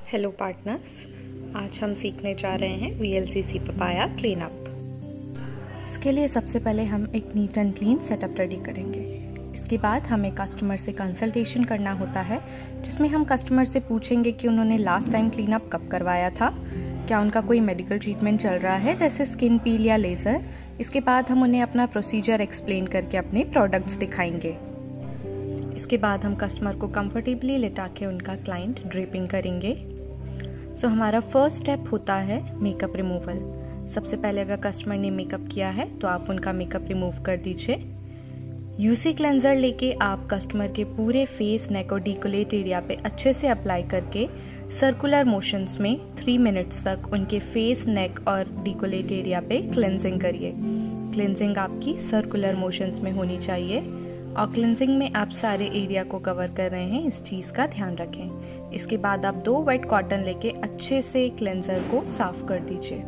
Hello partners, आज हम सीखने जा रहे हैं VLCC पपाया क्लीन अप। इसके लिए सबसे पहले हम एक neat and clean setup ready करेंगे। इसके बाद हमें कस्टमर से कंसल्टेशन करना होता है, जिसमें हम कस्टमर से पूछेंगे कि उन्होंने लास्ट टाइम क्लीन अप कब करवाया था, क्या उनका कोई मेडिकल ट्रीटमेंट चल रहा है जैसे स्किन पील या लेज़र। इसके बाद हम उन्हें अपना प्रोसीजर एक्सप्लेन करके अपने प्रोडक्ट्स दिखाएंगे। इसके बाद हम कस्टमर को कंफर्टेबली लिटा के उनका क्लाइंट ड्रेपिंग करेंगे। सो हमारा फर्स्ट स्टेप होता है मेकअप रिमूवल। सबसे पहले अगर कस्टमर ने मेकअप किया है तो आप उनका मेकअप रिमूव कर दीजिए। यूसी क्लेंजर लेके आप कस्टमर के पूरे फेस, नेक और डिकोलेट एरिया पे अच्छे से अप्लाई करके सर्कुलर मोशंस में 3 मिनट्स तक उनके फेस, नेक और डिकोलेट एरिया पे क्लेंजिंग करिए। क्लेंजिंग आपकी सर्कुलर मोशंस में होनी चाहिए और क्लेंजिंग में आप सारे एरिया को कवर कर रहे हैं, इस चीज़ का ध्यान रखें। इसके बाद आप 2 वेट कॉटन लेके अच्छे से क्लेंजर को साफ कर दीजिए।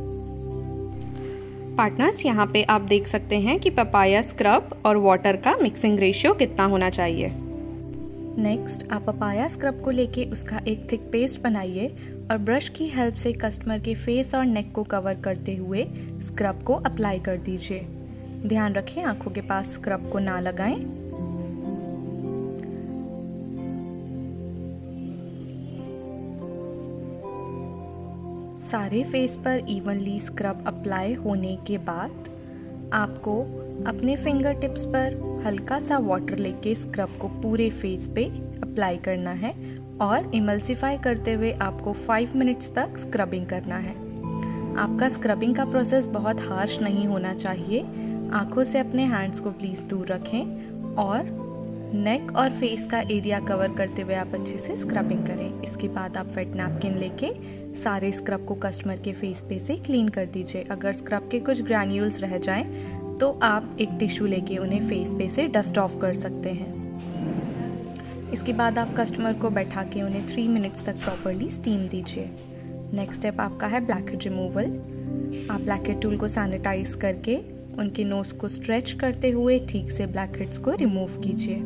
पार्टनर्स, यहाँ पे आप देख सकते हैं कि पपाया स्क्रब और वाटर का मिक्सिंग रेशियो कितना होना चाहिए। नेक्स्ट, आप पपाया स्क्रब को लेके उसका एक थिक पेस्ट बनाइए और ब्रश की हेल्प से कस्टमर के फेस और नेक को कवर करते हुए स्क्रब को अप्लाई कर दीजिए। ध्यान रखें आंखों के पास स्क्रब को ना लगाएं। सारे फेस पर इवनली स्क्रब अप्लाई होने के बाद आपको अपने फिंगर टिप्स पर हल्का सा वाटर लेके स्क्रब को पूरे फेस पे अप्लाई करना है और इमल्सिफाई करते हुए आपको 5 मिनट्स तक स्क्रबिंग करना है। आपका स्क्रबिंग का प्रोसेस बहुत हार्श नहीं होना चाहिए। आंखों से अपने हैंड्स को प्लीज़ दूर रखें और नेक और फेस का एरिया कवर करते हुए आप अच्छे से स्क्रबिंग करें। इसके बाद आप वेट नैपकिन लेके सारे स्क्रब को कस्टमर के फेस पे से क्लीन कर दीजिए। अगर स्क्रब के कुछ ग्रैन्यूल्स रह जाएं तो आप एक टिश्यू लेके उन्हें फेस पे से डस्ट ऑफ कर सकते हैं। इसके बाद आप कस्टमर को बैठा के उन्हें 3 मिनट्स तक प्रॉपरली स्टीम दीजिए। नेक्स्ट स्टेप आपका है ब्लैकहेड रिमूवल। आप ब्लैकहेड टूल को सैनिटाइज करके उनके नोज को स्ट्रेच करते हुए ठीक से ब्लैकहेड्स को रिमूव कीजिए।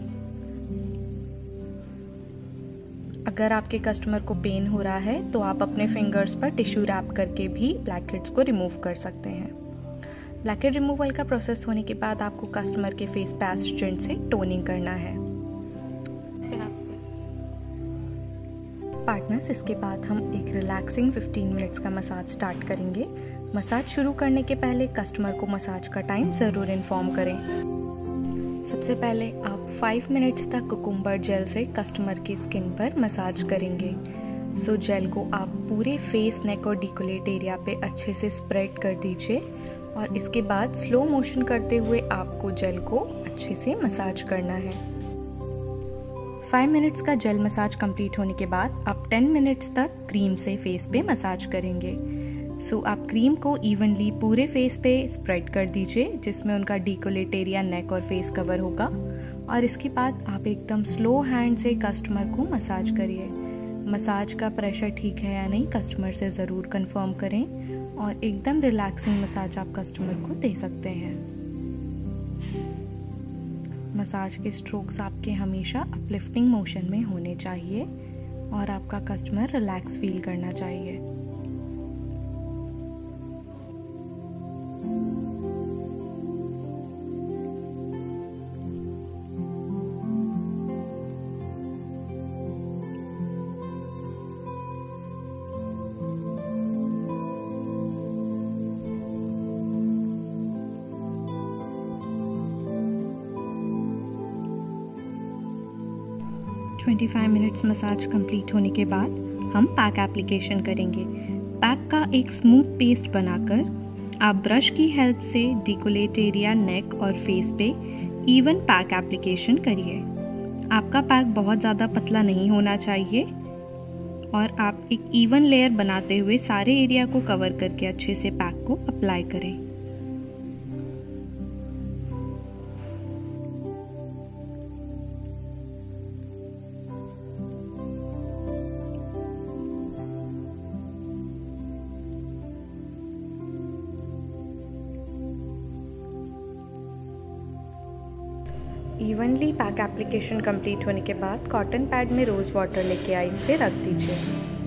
अगर आपके कस्टमर को पेन हो रहा है तो आप अपने फिंगर्स पर टिश्यू रैप करके भी ब्लैकहेड्स को रिमूव कर सकते हैं। ब्लैकहेड रिमूवल का प्रोसेस होने के बाद आपको कस्टमर के फेस पे एस्ट्रिजेंट से टोनिंग करना है। पार्टनर्स, इसके बाद हम एक रिलैक्सिंग 15 मिनट्स का मसाज स्टार्ट करेंगे। मसाज शुरू करने के पहले कस्टमर को मसाज का टाइम ज़रूर इन्फॉर्म करें। सबसे पहले आप 5 मिनट्स तक कुकुम्बर जेल से कस्टमर की स्किन पर मसाज करेंगे। सो जेल को आप पूरे फेस, नेक और डिकोलेट एरिया पे अच्छे से स्प्रेड कर दीजिए और इसके बाद स्लो मोशन करते हुए आपको जेल को अच्छे से मसाज करना है। 5 मिनट्स का जेल मसाज कंप्लीट होने के बाद आप 10 मिनट्स तक क्रीम से फेस पे मसाज करेंगे। सो आप क्रीम को इवनली पूरे फेस पे स्प्रेड कर दीजिए, जिसमें उनका डिकोलेट एरिया, नेक और फेस कवर होगा। और इसके बाद आप एकदम स्लो हैंड से कस्टमर को मसाज करिए। मसाज का प्रेशर ठीक है या नहीं कस्टमर से ज़रूर कंफर्म करें और एकदम रिलैक्सिंग मसाज आप कस्टमर को दे सकते हैं। मसाज के स्ट्रोक्स आपके हमेशा अपलिफ्टिंग मोशन में होने चाहिए और आपका कस्टमर रिलैक्स फील करना चाहिए। ट्वेंटी 25 मिनट्स मसाज कंप्लीट होने के बाद हम पैक एप्लीकेशन करेंगे। पैक का एक स्मूथ पेस्ट बनाकर आप ब्रश की हेल्प से डिकोलेट एरिया, नेक और फेस पे इवन पैक एप्लीकेशन करिए। आपका पैक बहुत ज़्यादा पतला नहीं होना चाहिए और आप एक इवन लेयर बनाते हुए सारे एरिया को कवर करके अच्छे से पैक को अप्लाई करें। इवनली पैक एप्लीकेशन कंप्लीट होने के बाद कॉटन पैड में रोज़ वाटर लेके आइस पे रख दीजिए।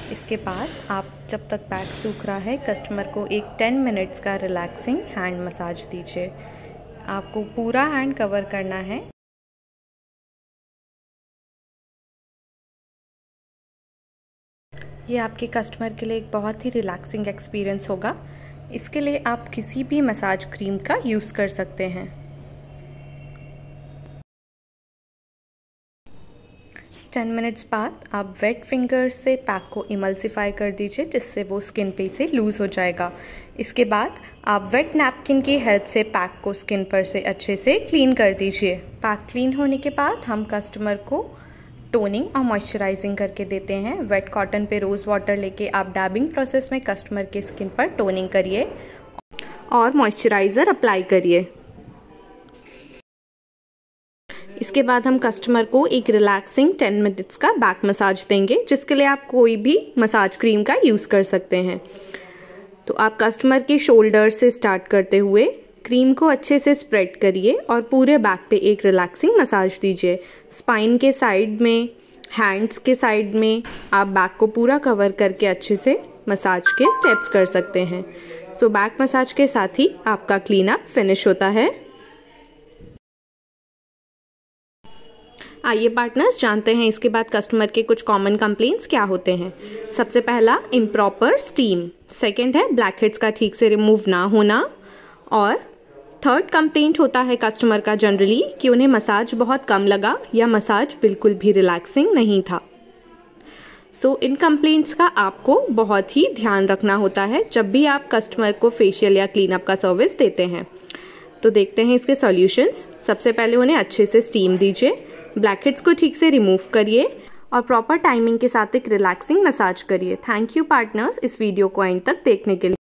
इसके बाद आप जब तक बैक सूख रहा है कस्टमर को एक 10 मिनट्स का रिलैक्सिंग हैंड मसाज दीजिए। आपको पूरा हैंड कवर करना है। ये आपके कस्टमर के लिए एक बहुत ही रिलैक्सिंग एक्सपीरियंस होगा। इसके लिए आप किसी भी मसाज क्रीम का यूज़ कर सकते हैं। टेन मिनट्स बाद आप वेट फिंगर्स से पैक को इमल्सिफाई कर दीजिए, जिससे वो स्किन पे से लूज़ हो जाएगा। इसके बाद आप वेट नैपकिन की हेल्प से पैक को स्किन पर से अच्छे से क्लीन कर दीजिए। पैक क्लीन होने के बाद हम कस्टमर को टोनिंग और मॉइस्चराइजिंग करके देते हैं। वेट कॉटन पे रोज़ वाटर लेके आप डैबिंग प्रोसेस में कस्टमर के स्किन पर टोनिंग करिए और मॉइस्चराइज़र अप्लाई करिए। इसके बाद हम कस्टमर को एक रिलैक्सिंग 10 मिनट्स का बैक मसाज देंगे, जिसके लिए आप कोई भी मसाज क्रीम का यूज़ कर सकते हैं। तो आप कस्टमर के शोल्डर से स्टार्ट करते हुए क्रीम को अच्छे से स्प्रेड करिए और पूरे बैक पे एक रिलैक्सिंग मसाज दीजिए। स्पाइन के साइड में, हैंड्स के साइड में आप बैक को पूरा कवर करके अच्छे से मसाज के स्टेप्स कर सकते हैं। सो बैक मसाज के साथ ही आपका क्लीन अप फिनिश होता है। आइए पार्टनर्स जानते हैं इसके बाद कस्टमर के कुछ कॉमन कंप्लेंट्स क्या होते हैं। सबसे पहला इम्प्रॉपर स्टीम, सेकंड है ब्लैक हेड्स का ठीक से रिमूव ना होना, और थर्ड कंप्लेंट होता है कस्टमर का जनरली कि उन्हें मसाज बहुत कम लगा या मसाज बिल्कुल भी रिलैक्सिंग नहीं था। सो इन कंप्लेंट्स का आपको बहुत ही ध्यान रखना होता है जब भी आप कस्टमर को फेशियल या क्लीनअप का सर्विस देते हैं। तो देखते हैं इसके सॉल्यूशंस। सबसे पहले उन्हें अच्छे से स्टीम दीजिए, ब्लैक हेड्स को ठीक से रिमूव करिए और प्रॉपर टाइमिंग के साथ एक रिलैक्सिंग मसाज करिए। थैंक यू पार्टनर्स इस वीडियो को एंड तक देखने के लिए।